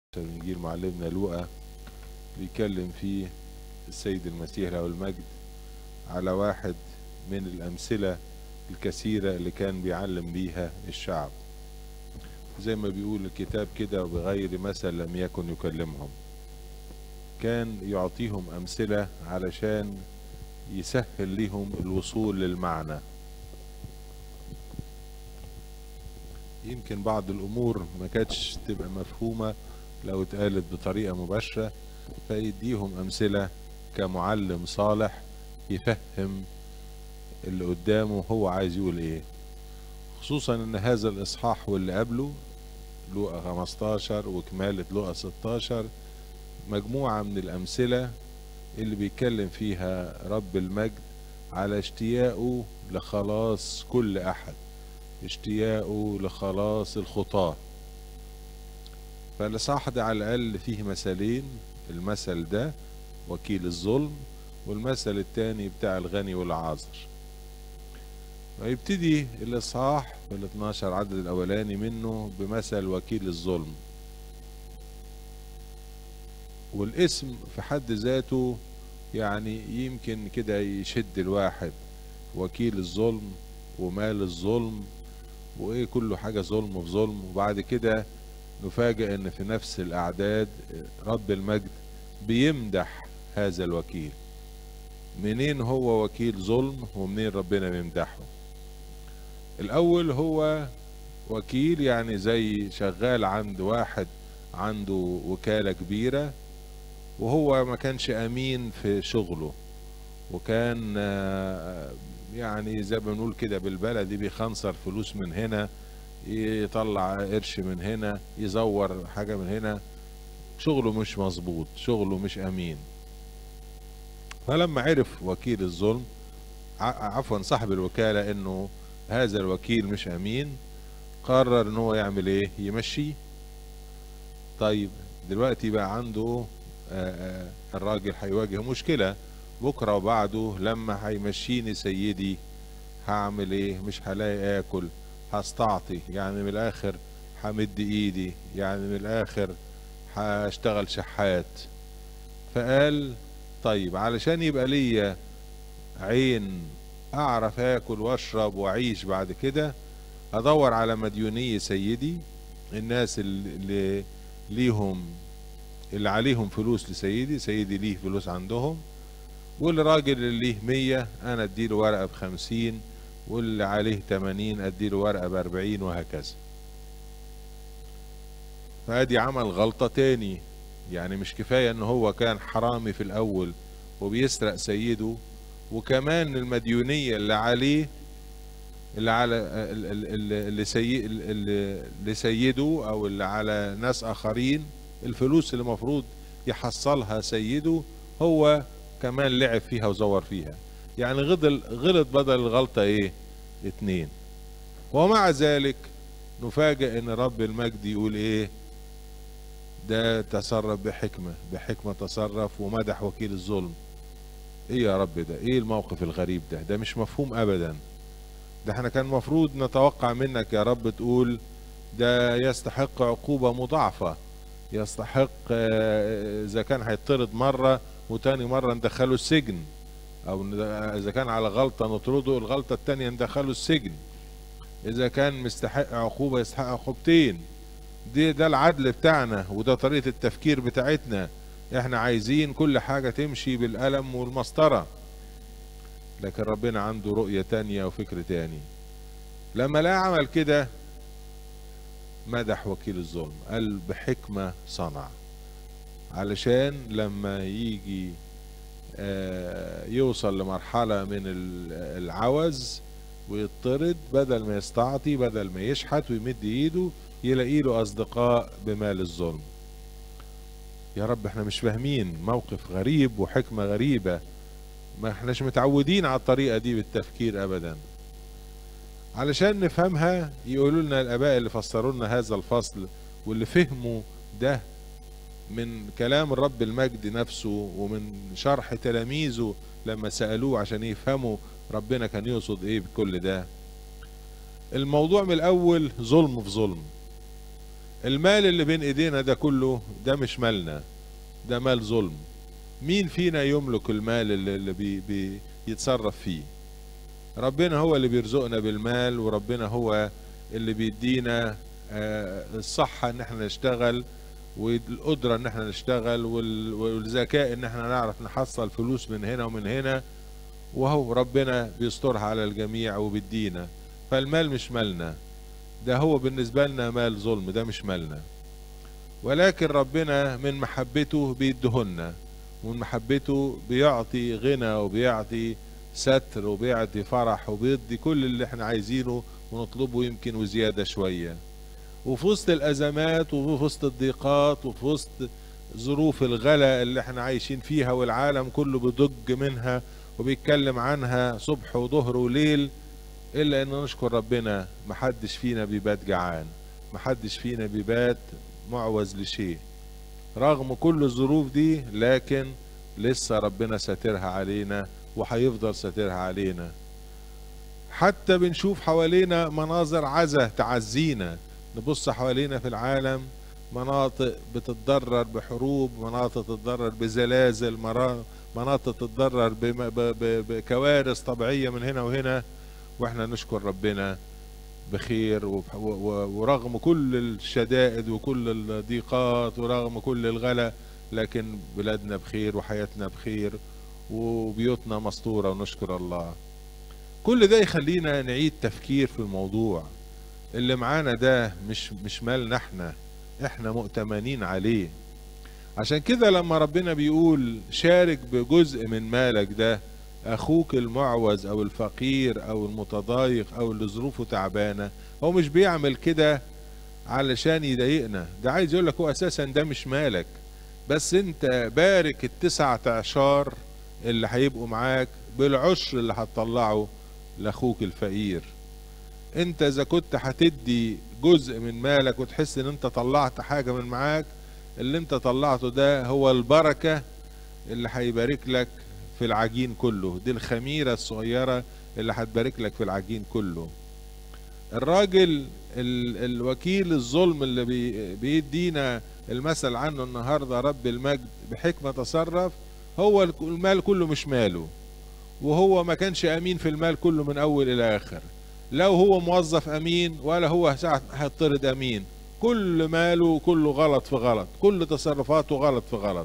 إنجيل معلمنا لوقا بيكلم فيه السيد المسيح له المجد على واحد من الأمثلة الكثيرة اللي كان بيعلم بيها الشعب، زي ما بيقول الكتاب كده: وبغير مثل لم يكن يكلمهم. كان يعطيهم أمثلة علشان يسهل لهم الوصول للمعنى. يمكن بعض الأمور ما كانتش تبقى مفهومة لو اتقالت بطريقة مباشرة، فيديهم أمثلة كمعلم صالح يفهم اللي قدامه هو عايز يقول ايه. خصوصا ان هذا الإصحاح واللي قبله لوقا 15 وكمالة لوقا 16 مجموعة من الأمثلة اللي بيتكلم فيها رب المجد على اشتياقه لخلاص كل أحد، اشتياقه لخلاص الخطاة. فالإصحاح ده على الأقل فيه مثلين: المثل ده وكيل الظلم، والمثل التاني بتاع الغني والعازر. ويبتدي الإصحاح في 12 عدد الأولاني منه بمثل وكيل الظلم، والاسم في حد ذاته يعني يمكن كده يشد الواحد: وكيل الظلم ومال الظلم وإيه، كله حاجة ظلم في ظلم. وبعد كده نفاجأ ان في نفس الاعداد رب المجد بيمدح هذا الوكيل. منين هو وكيل ظلم ومنين ربنا بيمدحه؟ الاول هو وكيل يعني زي شغال عند واحد عنده وكالة كبيرة، وهو ما كانش امين في شغله، وكان يعني زي ما بنقول كده بالبلدي بيخنصر فلوس من هنا، يطلع قرش من هنا، يزور حاجة من هنا، شغله مش مظبوط، شغله مش امين. فلما عرف وكيل الظلم عفوا صاحب الوكالة انه هذا الوكيل مش امين، قرر ان هو يعمل ايه؟ يمشيه. طيب دلوقتي بقى عنده الراجل هيواجه مشكلة بكرة وبعده. لما هيمشيني سيدي هعمل ايه؟ مش هلاقي اكل، هستعطي، يعني من الاخر همد ايدي، يعني من الاخر هشتغل شحات. فقال طيب علشان يبقى ليا عين اعرف اكل واشرب واعيش بعد كده، ادور على مديوني سيدي، الناس اللي ليهم اللي عليهم فلوس لسيدي، سيدي ليه فلوس عندهم، والراجل اللي ليه 100 انا اديله ورقة ب50، واللي عليه 80 اديله ورقة ب40، وهكذا. فادي عمل غلطة تاني. يعني مش كفاية ان هو كان حرامي في الاول وبيسرق سيده، وكمان المديونية اللي عليه اللي على اللي لسيده او اللي على ناس اخرين، الفلوس اللي المفروض يحصلها سيده هو كمان لعب فيها وزور فيها. يعني غلط بدل الغلطة ايه؟ 2. ومع ذلك نفاجئ ان رب المجد يقول ايه؟ ده تصرف بحكمة، بحكمة تصرف، ومدح وكيل الظلم. ايه يا رب ده؟ ايه الموقف الغريب ده؟ ده مش مفهوم ابدا. ده احنا كان مفروض نتوقع منك يا رب تقول ده يستحق عقوبة مضاعفة، يستحق اذا كان هيطرد مرة وتاني مرة ندخله السجن، او اذا كان على غلطة نطرده، الغلطة التانية ندخله السجن، اذا كان مستحق عقوبة يستحق عقوبتين. ده العدل بتاعنا، وده طريقة التفكير بتاعتنا. احنا عايزين كل حاجة تمشي بالقلم والمسطرة، لكن ربنا عنده رؤية تانية وفكر تاني. لما لا عمل كده مدح وكيل الظلم، قال بحكمة صنع، علشان لما يجي يوصل لمرحلة من العوز ويضطرد، بدل ما يستعطي، بدل ما يشحت ويمد ايده، يلاقي له اصدقاء بمال الظلم. يا رب احنا مش فاهمين، موقف غريب وحكمة غريبة، ما احناش متعودين على الطريقة دي بالتفكير ابدا. علشان نفهمها يقولوا لنا الاباء اللي فسروا لنا هذا الفصل واللي فهموا ده من كلام الرب المجد نفسه ومن شرح تلاميذه لما سألوه عشان يفهموا ربنا كان يقصد ايه بكل ده. الموضوع من الاول ظلم في ظلم. المال اللي بين ايدينا ده كله ده مش مالنا، ده مال ظلم. مين فينا يملك المال اللي بيتصرف فيه؟ ربنا هو اللي بيرزقنا بالمال، وربنا هو اللي بيدينا الصحة ان احنا نشتغل، والقدرة ان احنا نشتغل، والذكاء ان احنا نعرف نحصل فلوس من هنا ومن هنا، وهو ربنا بيسترها على الجميع وبيدينا. فالمال مش مالنا، ده هو بالنسبة لنا مال ظلم، ده مش مالنا. ولكن ربنا من محبته بيدهنا، ومن محبته بيعطي غنى وبيعطي ستر وبيعطي فرح وبيدي كل اللي احنا عايزينه ونطلبه، يمكن وزيادة شوية. وفي وسط الأزمات وفي وسط الضيقات وفي وسط ظروف الغلا اللي احنا عايشين فيها والعالم كله بيضج منها وبيتكلم عنها صبح وظهر وليل، إلا أن نشكر ربنا محدش فينا بيبات جعان، محدش فينا بيبات معوز لشيء رغم كل الظروف دي. لكن لسه ربنا ساترها علينا وهيفضل ساترها علينا. حتى بنشوف حوالينا مناظر عزة تعزينا، نبص حوالينا في العالم مناطق بتتضرر بحروب، مناطق تتضرر بزلازل، مناطق تتضرر بكوارث طبيعية من هنا وهنا، واحنا نشكر ربنا بخير. ورغم كل الشدائد وكل الضيقات ورغم كل الغلا، لكن بلادنا بخير وحياتنا بخير وبيوتنا مستورة، ونشكر الله. كل ده يخلينا نعيد تفكير في الموضوع. اللي معانا ده مش مالنا، احنا مؤتمنين عليه. عشان كده لما ربنا بيقول شارك بجزء من مالك ده اخوك المعوز او الفقير او المتضايق او اللي ظروفه تعبانه، هو مش بيعمل كده علشان يضايقنا، ده عايز يقول لك هو اساسا ده مش مالك، بس انت بارك ال19 اللي هيبقوا معاك بالعشر اللي هتطلعه لاخوك الفقير. انت اذا كنت هتدي جزء من مالك وتحس ان انت طلعت حاجه من معاك، اللي انت طلعته ده هو البركه اللي هيبارك لك في العجين كله، دي الخميرة الصغيرة اللي هتبارك لك في العجين كله. الراجل الوكيل الظلم اللي بيدينا المثل عنه النهاردة رب المجد بحكمة تصرف، هو المال كله مش ماله، وهو ما كانش امين في المال كله من اول الى اخر. لو هو موظف امين ولا هو ساعة هيطرد امين، كل ماله كله غلط في غلط، كل تصرفاته غلط في غلط.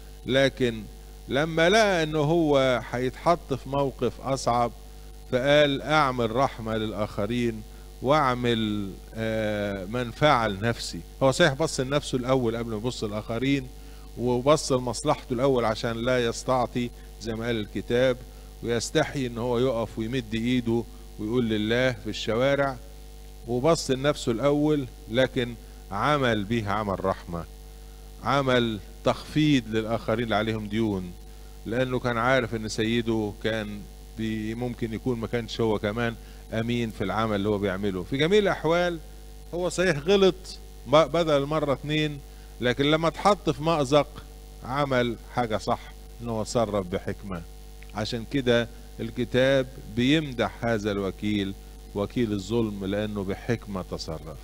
لكن لما لقى انه هو هيتحط في موقف اصعب، فقال اعمل رحمة للاخرين واعمل منفعة لنفسي. هو صحيح بص لنفسه الاول قبل ما يبص للاخرين، وبص لمصلحته الاول عشان لا يستعطي زي ما قال الكتاب، ويستحي ان هو يقف ويمد ايده ويقول لله في الشوارع، وبص لنفسه الاول. لكن عمل بيه عمل رحمة، عمل تخفيض للآخرين اللي عليهم ديون، لأنه كان عارف أن سيده كان ممكن يكون ما كانش هو كمان أمين في العمل اللي هو بيعمله. في جميع الأحوال هو صحيح غلط بدل مرة 2، لكن لما اتحط في مأزق عمل حاجة صح، أنه تصرف بحكمة. عشان كده الكتاب بيمدح هذا الوكيل وكيل الظلم لأنه بحكمة تصرف.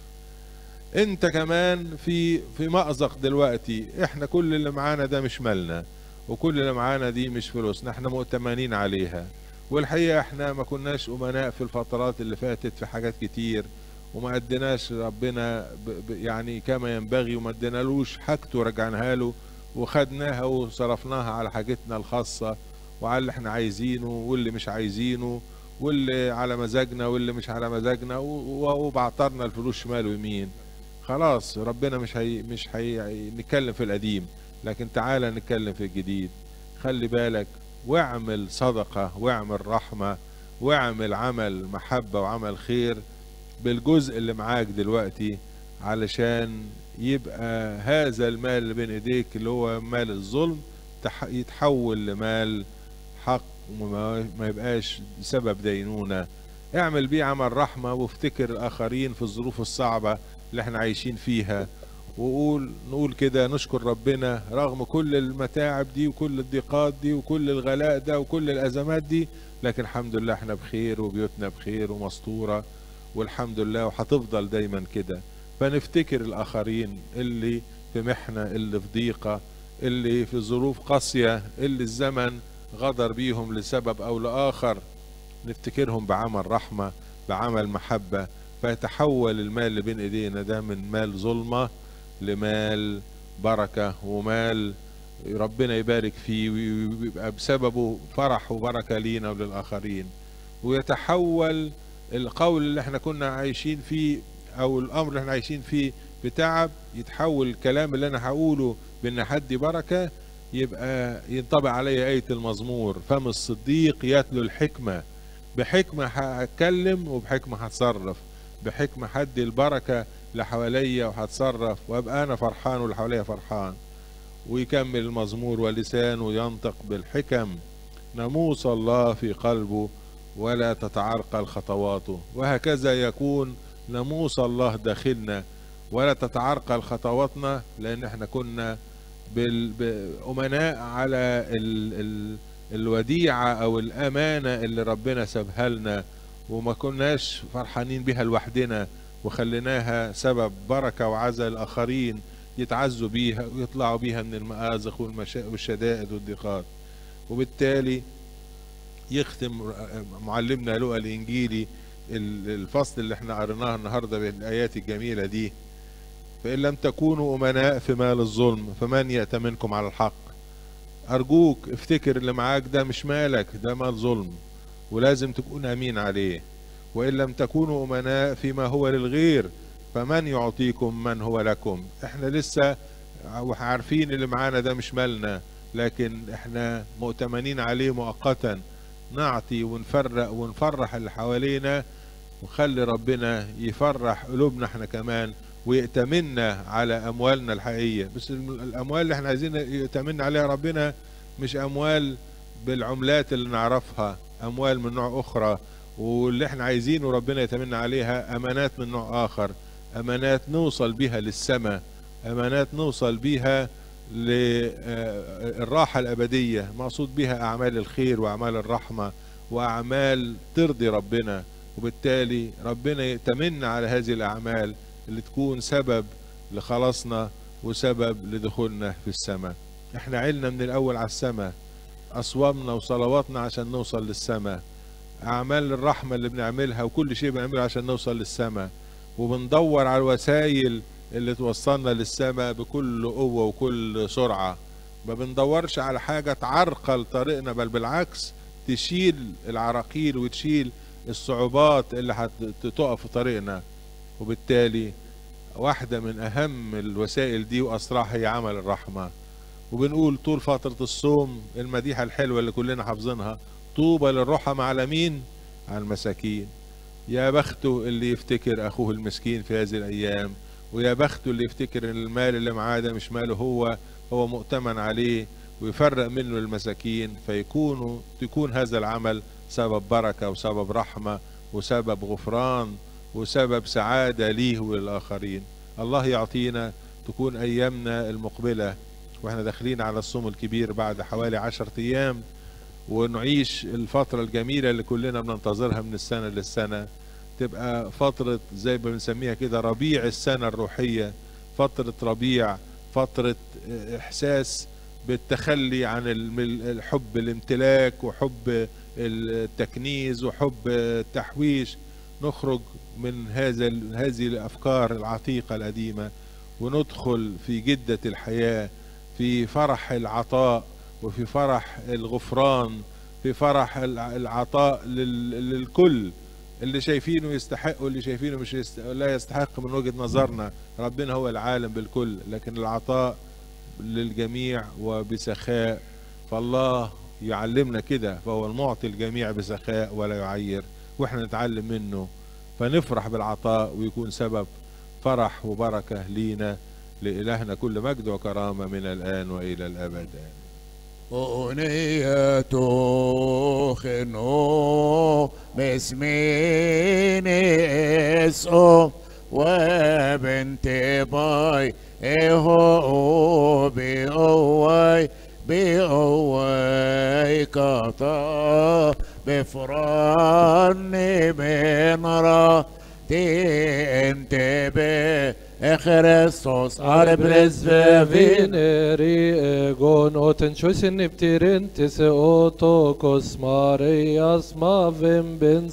انت كمان في مأزق دلوقتي، احنا كل اللي معانا ده مش مالنا، وكل اللي معانا دي مش فلوسنا، احنا مؤتمنين عليها. والحقيقة احنا ما كناش امناء في الفترات اللي فاتت في حاجات كتير، وما اديناش ربنا يعني كما ينبغي، وما ادينالوش حاجته ورجعناها له، وخدناها وصرفناها على حاجتنا الخاصة وعلى اللي احنا عايزينه واللي مش عايزينه، واللي على مزاجنا واللي مش على مزاجنا، وبعطرنا الفلوس شمال ويمين. خلاص ربنا مش هي نتكلم في القديم، لكن تعالى نتكلم في الجديد. خلي بالك واعمل صدقة واعمل رحمة واعمل عمل محبة وعمل خير بالجزء اللي معاك دلوقتي، علشان يبقى هذا المال اللي بين ايديك اللي هو مال الظلم يتحول لمال حق، وما يبقاش سبب دينونة. اعمل بيه عمل رحمة، وافتكر الآخرين في الظروف الصعبة اللي احنا عايشين فيها، نقول كده نشكر ربنا رغم كل المتاعب دي وكل الضيقات دي وكل الغلاء ده وكل الأزمات دي، لكن الحمد لله احنا بخير وبيوتنا بخير ومستورة، والحمد لله، وهتفضل دايما كده. فنفتكر الآخرين اللي في محنة، اللي في ضيقة، اللي في ظروف قاسية، اللي الزمن غدر بيهم لسبب أو لآخر، نفتكرهم بعمل رحمة، بعمل محبة، فيتحول المال اللي بين ايدينا ده من مال ظلمة لمال بركة، ومال ربنا يبارك فيه ويبقى بسببه فرح وبركة لينا وللآخرين. ويتحول القول اللي احنا كنا عايشين فيه او الامر اللي احنا عايشين فيه بتعب، يتحول الكلام اللي انا هقوله بان حد بركة، يبقى ينطبق علي آية المزمور: فم الصديق يتلو الحكمة. بحكمة هتكلم وبحكمة هتصرف، بحكمة هدي البركة لحواليا وهتصرف، وابقى انا فرحان واللي حواليا فرحان. ويكمل المزمور: ولسانه ينطق بالحكم، ناموس الله في قلبه ولا تتعرقل خطواته. وهكذا يكون ناموس الله داخلنا ولا تتعرقل خطواتنا، لان احنا كنا أمناء على الوديعة او الامانة اللي ربنا سابها لنا، وما كناش فرحانين بها لوحدنا، وخليناها سبب بركة وعزة الآخرين يتعزوا بيها ويطلعوا بيها من المآزق والشدائد والضيقات. وبالتالي يختم معلمنا لوقا الإنجيلي الفصل اللي احنا قريناه النهارده بالآيات الجميلة دي: فإن لم تكونوا أمناء في مال الظلم فمن يأتمنكم على الحق. أرجوك افتكر اللي معاك ده مش مالك، ده مال ظلم ولازم تكون أمين عليه. وإن لم تكونوا أمناء فيما هو للغير فمن يعطيكم من هو لكم. احنا لسه عارفين اللي معانا ده مش مالنا، لكن احنا مؤتمنين عليه مؤقتا، نعطي ونفرق ونفرح اللي حوالينا، وخلي ربنا يفرح قلوبنا احنا كمان ويأتمنا على أموالنا الحقيقية. بس الأموال اللي احنا عايزين يأتمنا عليها ربنا مش أموال بالعملات اللي نعرفها، أموال من نوع أخرى. واللي احنا عايزينه ربنا يتمنى عليها أمانات من نوع آخر، أمانات نوصل بيها للسماء، أمانات نوصل بيها للراحة الأبدية، مقصود بها أعمال الخير وأعمال الرحمة وأعمال ترضي ربنا. وبالتالي ربنا يتمنى على هذه الأعمال اللي تكون سبب لخلاصنا وسبب لدخولنا في السماء. احنا علنا من الأول على السماء، أصوامنا وصلواتنا عشان نوصل للسماء، أعمال الرحمة اللي بنعملها وكل شيء بنعمله عشان نوصل للسماء، وبندور على الوسائل اللي توصلنا للسماء بكل قوة وكل سرعة. ما بندورش على حاجة تعرقل طريقنا، بل بالعكس تشيل العراقيل وتشيل الصعوبات اللي هتقف في طريقنا. وبالتالي واحدة من أهم الوسائل دي وأسرعها هي عمل الرحمة. وبنقول طول فترة الصوم المديحة الحلوة اللي كلنا حافظينها: طوبى للرحمة على مين؟ على المساكين. يا بخته اللي يفتكر أخوه المسكين في هذه الأيام، ويا بخته اللي يفتكر ان المال اللي معاه ده مش ماله هو مؤتمن عليه، ويفرق منه المساكين، تكون هذا العمل سبب بركة وسبب رحمة وسبب غفران وسبب سعادة ليه وللآخرين. الله يعطينا تكون أيامنا المقبلة واحنا داخلين على الصوم الكبير بعد حوالي 10 أيام، ونعيش الفترة الجميلة اللي كلنا بننتظرها من السنة للسنة، تبقى فترة زي ما بنسميها كده ربيع السنة الروحية، فترة ربيع، فترة إحساس بالتخلي عن الحب الامتلاك وحب التكنيز وحب التحويش، نخرج من هذه الأفكار العتيقة القديمة وندخل في جدة الحياة، في فرح العطاء وفي فرح الغفران، في فرح العطاء للكل، اللي شايفينه يستحق واللي شايفينه مش لا يستحق من وجهة نظرنا. ربنا هو العالم بالكل، لكن العطاء للجميع وبسخاء. فالله يعلمنا كده، فهو المعطي الجميع بسخاء ولا يعير، واحنا نتعلم منه فنفرح بالعطاء ويكون سبب فرح وبركة لينا. لإلهنا كل مجد وكرامة من الآن وإلى الأبد. أغنية خنو مسمين اسو وبنت باي اهو بأوي كطا بفران من را تنتبه Christos arbresvevin Vineri egon oten choisin niptirin tise otokos Marias mavim ben